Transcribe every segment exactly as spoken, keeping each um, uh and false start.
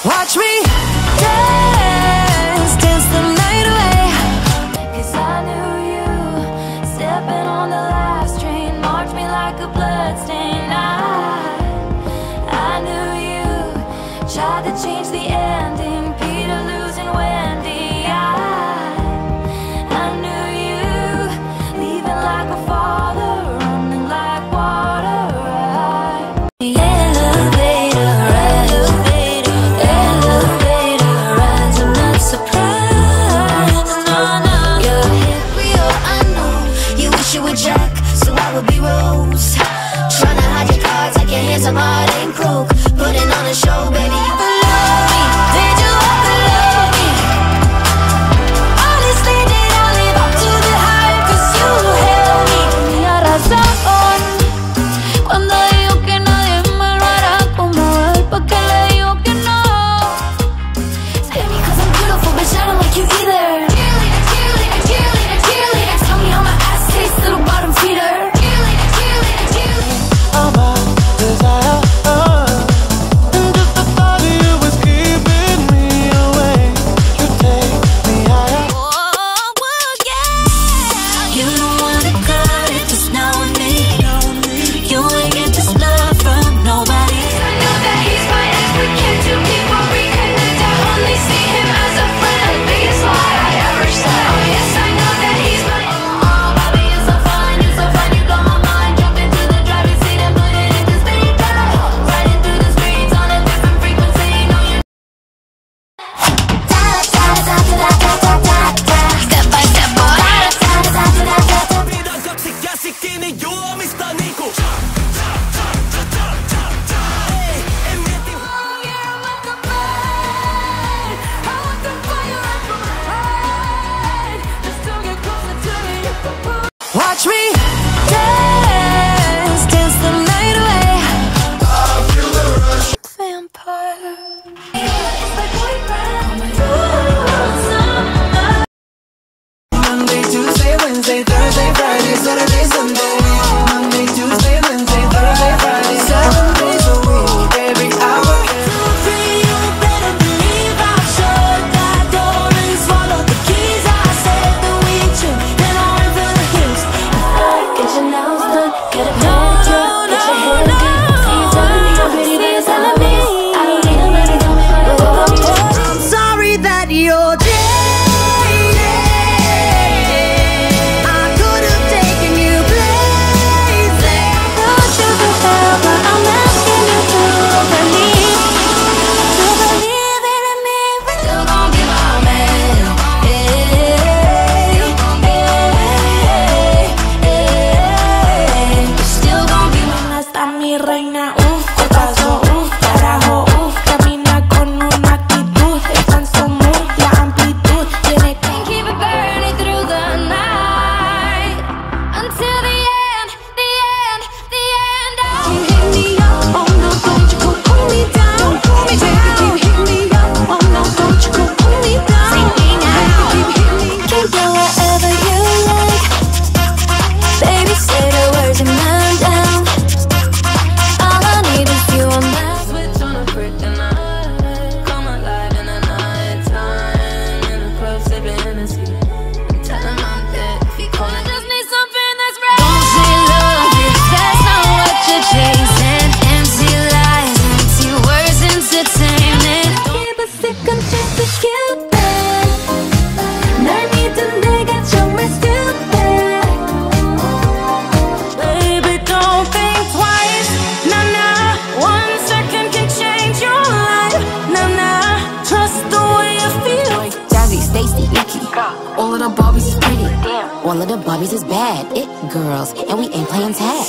Watch me dance, dance the night away. 'Cause I knew you, stepping on the last train, marked me like a bloodstain. I, I knew you, tried to change the ending, Peter losing Wendy. I, I knew you, leaving like a father, running like water. I, the elevator, elevator, elevator, rides, I'm not surprised. No, no, you're happier, I know. You wish you were Jack, so I would be Rose. Trying to hide your cards like your handsome heart ain't broke. Putting on a show, baby, you can love me. Did you ever love me? Honestly, did I live up to the hype? 'Cause you held me. Tenía razón cuando dijo que nadie me lo hará como él. ¿Pa' qué le digo que no? Scared me 'cause I'm beautiful, bitch, I don't like you either. Cheerleader, cheerleader, cheerleader, cheerleader. Tell me how my ass tastes, little bottom feeder. Cheerleader, cheerleader, cheerleader. I'm a desire, uh, and just the thought of you was keeping me away. You take me higher. Oh, well, yeah. You don't wanna cut it, just know me. You ain't get this love from nobody. I know that he's my ex, but can't two people reconnect? I only see him as a friend. Biggest lie I ever said. Oh yes, I know that he's my ex. Oh, baby, you're so fine, you're so fine, you blow my mind. Jump into the driver's seat and put it into speaker. Riding through the streets on a different frequency. Know you. Step by step, boy. Vida toxic, classic, tiene yo, mister Nico. Hey, and me te- Watch me dance, dance the night away. I feel the rush. Vampire. It's my boyfriend. Ooh, summer. Monday, Tuesday, Wednesday, Thursday, Friday, Saturday, Sunday. Monday, Tuesday, Wednesday, Thursday, Friday, seven days a week, every hour. You better believe I shut that door and swallow the keys. I said that we trip and I went for the hills. Get your nails done, get a pedicure, get your hair done. See you telling me you're pretty, but you're telling me I don't need a man to tell me what to do. I'm sorry that you're jaded. I could have taken you places. Thought you could tell, but I'm asking you to believe, to believe in me. Still gon' be my man. Hey, hey, hey. Still gon' be my man. Está mi reina, uff, cuerpazo, uff, carajo, uff. Camina con una actitud, está en su mood, la amplitud tiene que keep it burning through the night until the end, the end, the end. You hit me up, oh no, don't you go pull me down, pull me down. You hit me up, oh no, don't you go pull me down. Take me now. You hit me, can go wherever you like. Baby, say the words and man down. All I need is you on that switch on a kryptonite. Come alive in the night time, in the club sipping Hennessy. Tell him I'm dead if he call. I just need something that's right. Don't say love if that's not what you're chasing. Empty lies, empty words, entertainment. 기쁘시건 Cupid. 날 믿은 내가 정말 stupid. Baby, don't think twice. Nah, nah. One second can change your life. Nah, nah. Trust the way you feel. Jazzy, Stacy, Nikki. All of the Barbies is pretty. All of the Barbies is bad. It girls, and we ain't playing tag.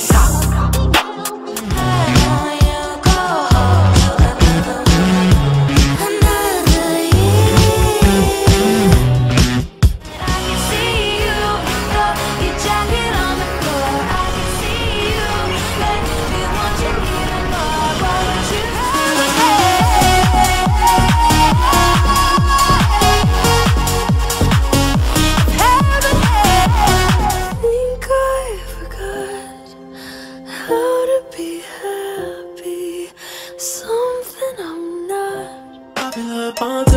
Think I forgot fill up on